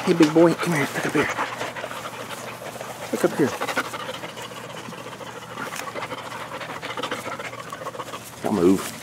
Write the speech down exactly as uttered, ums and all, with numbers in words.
Hey, big boy, come here. Look up here. Look up here. Don't move.